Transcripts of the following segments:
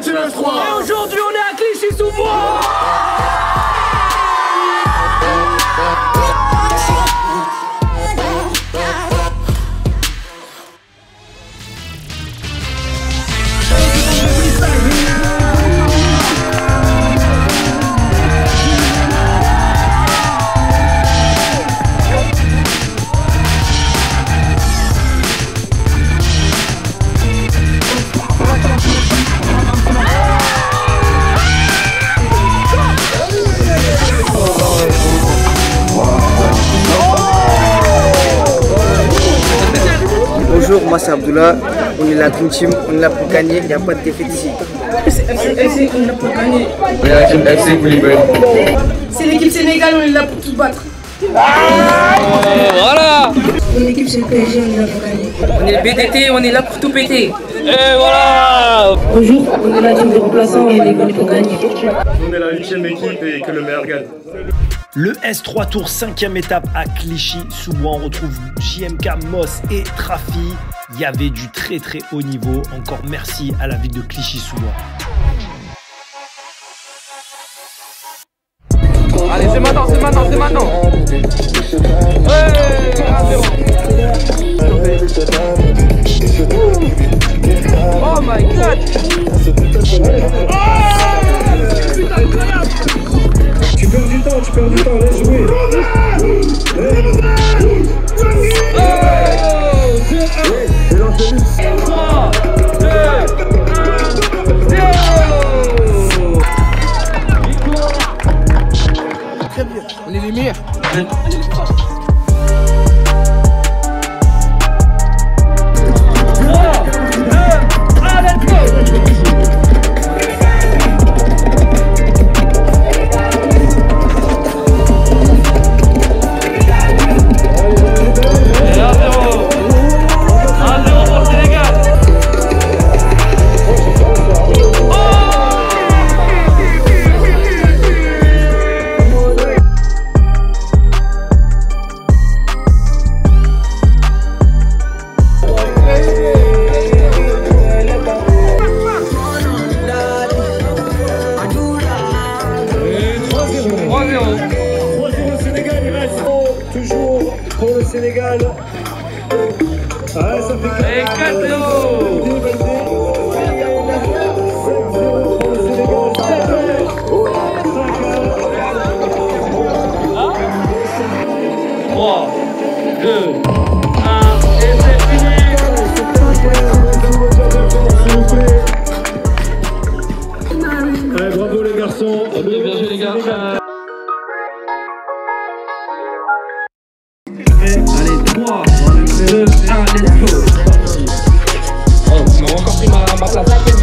du 9-3. Et aujourd'hui on est à Clichy-sous-Bois. Bonjour, moi c'est Abdullah, on est la Dream Team, on est là pour gagner, il n'y a pas de défaite ici. FC, on est là pour gagner. On est la team FC Koulibaly. C'est l'équipe Sénégal, on est là pour tout battre. Voilà. Mon équipe c'est le PSG, on est là pour gagner. On est le BDT, on est là pour tout péter. Et voilà. Bonjour, on est la team de remplaçants, on est là pour gagner. On est la 8e équipe et que le meilleur gagne. Le S3 Tour 5e étape à Clichy-sous-Bois. On retrouve JMK, Moss et Trafi. Il y avait du très très haut niveau. Encore merci à la ville de Clichy-sous-Bois. Allez, c'est maintenant, c'est maintenant, c'est maintenant. Oh my god. C'est incroyable. Tu perds du temps, laisse jouer. 3, 2, 1, 0. On est les meilleurs. Toujours pour le Sénégal. Ah, ça fait 4-0. 3, 2, 1, et c'est fini. Allez, bravo les garçons. Bien joué les gars. Allez, 3, 2, 1, let's go. Oh, tu m'as encore pris ma place.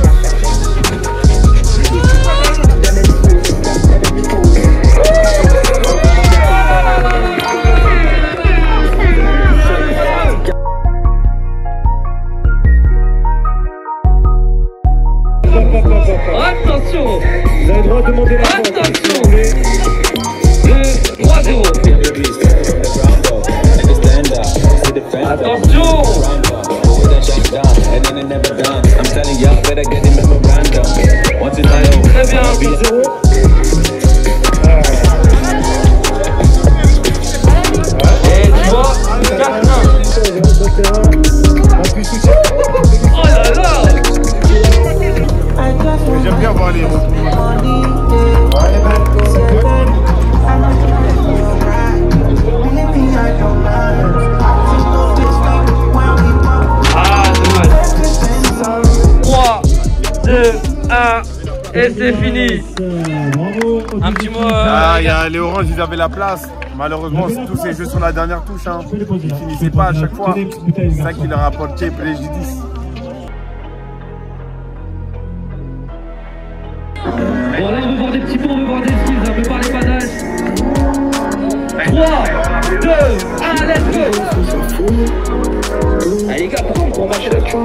Attention. Vous avez le droit de demander la faute. Attention. 2, 3, 0. Attention. Très bien. Et tu vois, 4-1. Oh là là. J'aime bien voir les retours. Ah, dommage. 3, 2, 1, et c'est fini. Un petit mot. Ah, il y a les oranges, ils avaient la place. Malheureusement, tous ces jeux sur la dernière touche. Hein. Ils ne finissaient pas à chaque fois. C'est ça qui leur a apporté préjudice. Bon, là, on veut voir des petits pots, on veut voir des skills, on veut parler pas d'âge. 3, 2, 1, let's go. Allez les gars, pourquoi on prend marcher là-dessus?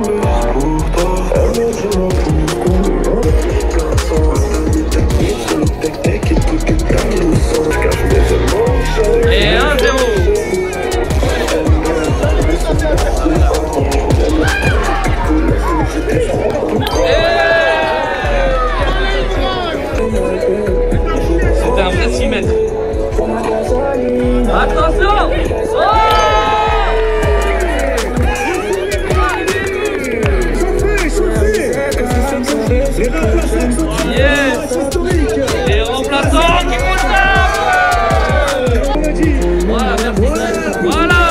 Et 1-0. Yes. Les remplaçants qui font ça. Voilà, merci. Voilà.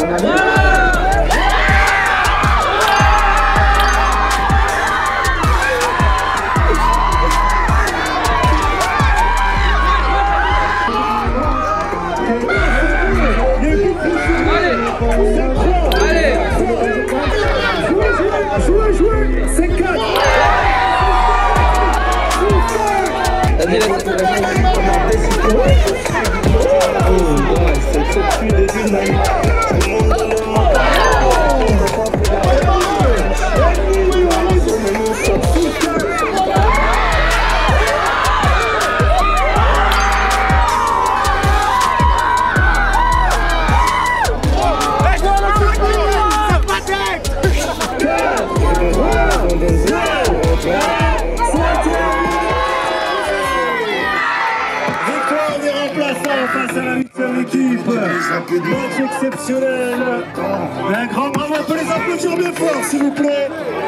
Face à la huitième équipe, match exceptionnel. Un grand bravo, on peut les applaudir bien fort s'il vous plaît.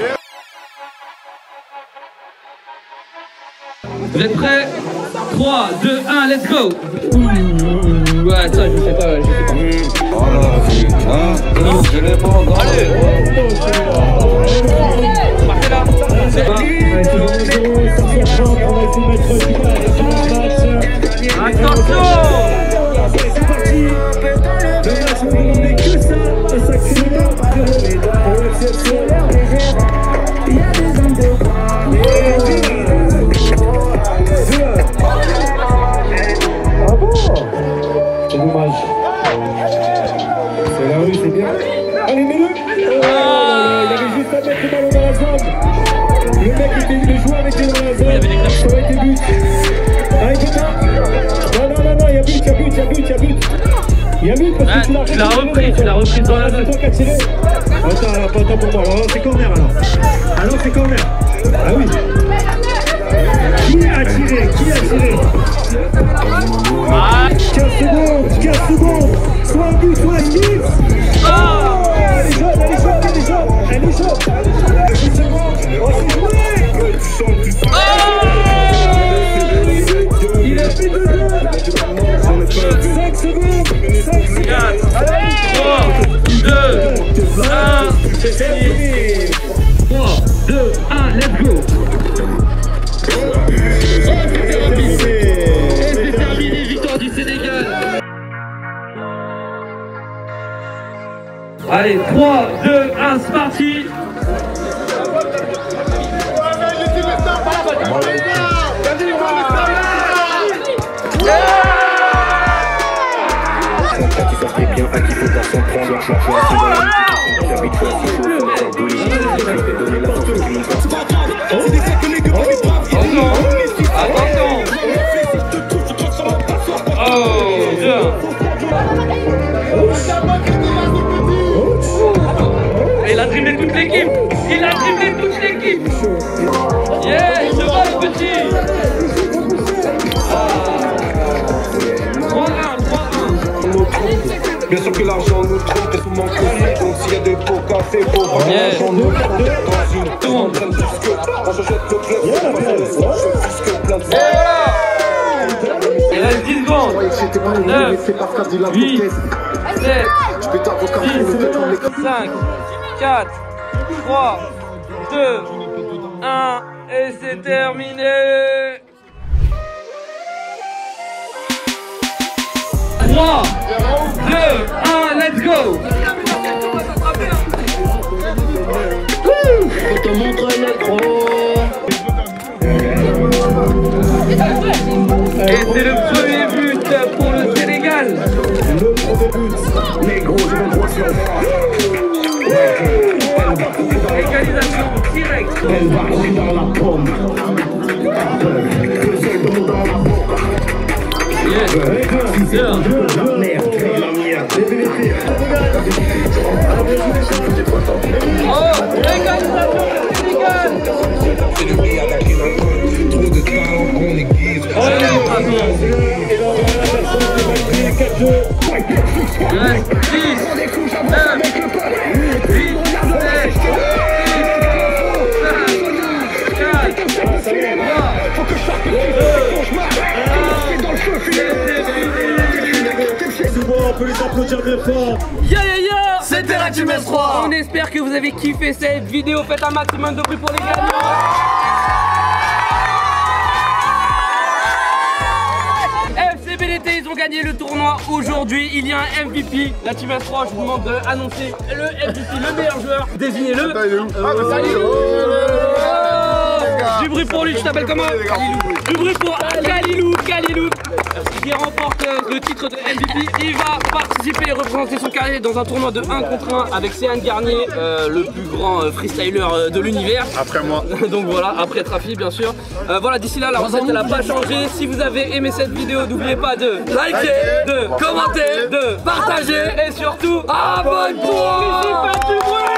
Vous êtes prêts? 3, 2, 1, let's go. Ouais, ça je sais pas, Oh là, non, je l'ai pas encore. Allez. Partez là. Attention. C'est parti. Le match ne demandait que ça, ça s'accélère. Il y a des hommes de ah bon? C'est dommage. C'est la rue, c'est bien. Allez, mets-le. Il y avait juste à mettre le ballon dans la zone. Le mec était venu jouer avec lui dans la zone. Ça aurait été but. Ah, il peut pas. Non, il y a but. Il y a but parce que tu l'as repris dans la zone. C'est toi qui as tiré. Attends, alors, pas autant pour moi. Alors, c'est corner alors. Alors, c'est corner. Ah oui. Qui a tiré? 15 secondes. Soit un but, soit un but. Oh, elle est jaune. 10 secondes. Oh, c'est joué. Il a fait 2 5 secondes. 4, 3, 2, 1, c'est fini. 3, 2, 1, let's go. Et c'est terminé, victoire du Sénégal. Allez, 3, 2, 1, c'est parti. Bien à qui faut pas s'en prendre, j'habite fois si chaud, sans bouillie, je vais donner la force qui monte. Attention. Oh, bien. Il a dribblé toute l'équipe. Yeah, il se bat le petit. 3-1. Bien sûr que l'argent nous trompe et tout manque aussi. Donc s'il y a des pots cassés, faut voir l'argent nous trompe. Dans une tourne, plus que quand je jette le club, je plus que plein de fois. Il reste 10 secondes. 9, 8, 7, 6, 5, 4, 3, 2, 1 et c'est terminé. 3, 2, 1, let's go. Faut te montrer les gros. Et c'est le premier but pour le Sénégal. Le premier but. Les gros, je me vois sur Égalisation directe. elle va courir dans la pomme. Que c'est bon dans la boca. Yes. La merde, la mienne. Oh, égalisation Sénégal. C'est du riz avec une alcool. Trop de talent qu'on aiguise. Oh, il est reste 10, 9, 8, 7, 6, 5, 4, peut les applaudir bien fort. C'était la Team S3. On espère que vous avez kiffé cette vidéo. Faites un maximum de bruit pour les gagnants. FCBDT, ils ont gagné le tournoi aujourd'hui. Il y a un MVP. La Team S3, je vous demande d'annoncer le MVP, le meilleur joueur. Désignez-le. Du bruit pour lui, tu t'appelles comment? Kalilou. Du bruit pour Kalilou. Qui remporte le titre de MVP. Il va participer et représenter son carrière dans un tournoi de 1 contre 1 avec Céane Garnier, le plus grand freestyler de l'univers. Après moi. Donc voilà, après Trafi bien sûr. Voilà, d'ici là, la recette elle n'a pas changé. Si vous avez aimé cette vidéo, n'oubliez pas de liker, de commenter, de partager et surtout abonne-toi.